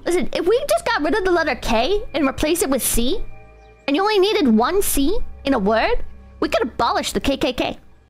Listen, if we just got rid of the letter K and replaced it with C, and you only needed one C in a word, we could abolish the KKK.